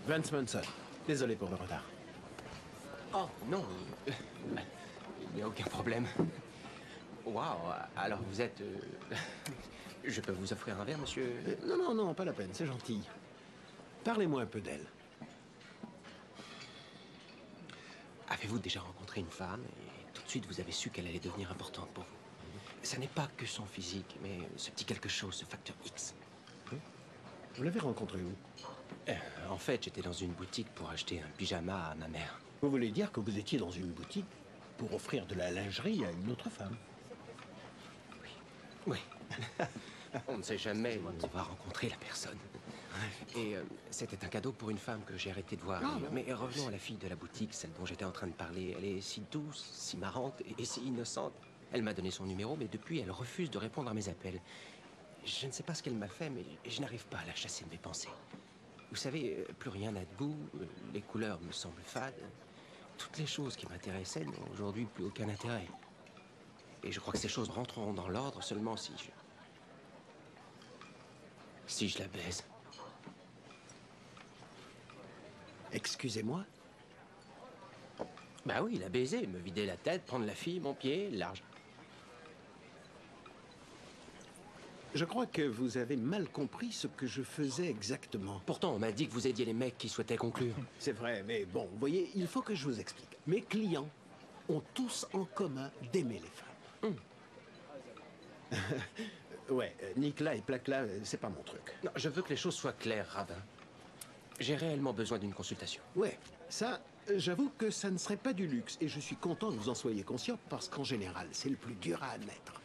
Vance Munson. Désolé pour le retard. Oh, non. Il n'y a aucun problème. Waouh, alors vous êtes... Je peux vous offrir un verre, monsieur? Non, non, non, pas la peine, c'est gentil. Parlez-moi un peu d'elle. Avez-vous déjà rencontré une femme et tout de suite vous avez su qu'elle allait devenir importante pour vous? Ça n'est pas que son physique, mais ce petit quelque chose, ce facteur X. Vous l'avez rencontrée où? En fait, j'étais dans une boutique pour acheter un pyjama à ma mère. Vous voulez dire que vous étiez dans une boutique pour offrir de la lingerie à une autre femme? Oui. On ne sait jamais où on va rencontrer la personne. Et c'était un cadeau pour une femme que j'ai arrêté de voir. Mais revenons à la fille de la boutique, celle dont j'étais en train de parler. Elle est si douce, si marrante et si innocente. Elle m'a donné son numéro, mais depuis, elle refuse de répondre à mes appels. Je ne sais pas ce qu'elle m'a fait, mais je n'arrive pas à la chasser de mes pensées. Vous savez, plus rien n'a de goût, les couleurs me semblent fades. Toutes les choses qui m'intéressaient n'ont aujourd'hui plus aucun intérêt. Et je crois que ces choses rentreront dans l'ordre seulement si je la baise. Excusez-moi? Bah oui, la baiser, me vider la tête, prendre la fille, mon pied, large. Je crois que vous avez mal compris ce que je faisais exactement. Pourtant, on m'a dit que vous aidiez les mecs qui souhaitaient conclure. C'est vrai, mais bon, vous voyez, il faut que je vous explique. Mes clients ont tous en commun d'aimer les femmes. Ouais, Nick-là et Plaque-là, c'est pas mon truc. Non, je veux que les choses soient claires, Rabbin. J'ai réellement besoin d'une consultation. Ouais, ça, j'avoue que ça ne serait pas du luxe, et je suis content que vous en soyez conscient, parce qu'en général, c'est le plus dur à admettre.